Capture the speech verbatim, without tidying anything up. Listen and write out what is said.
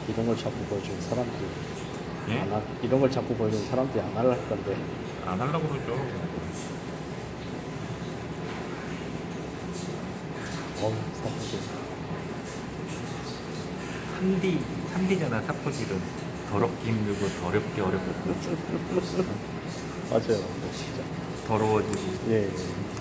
이런 걸 자꾸 보여주는 사람들이 예? 안 하, 이런 걸 자꾸 보여주는 사람들이 안 하려 할 건데. 안 하려고 그러죠. 어우, 사포질. 삼 디, 삼 디잖아, 사포질은. 더럽게 힘들고, 더럽게 어렵고, 맞아요, 진짜. 더러워지고. 예, 예.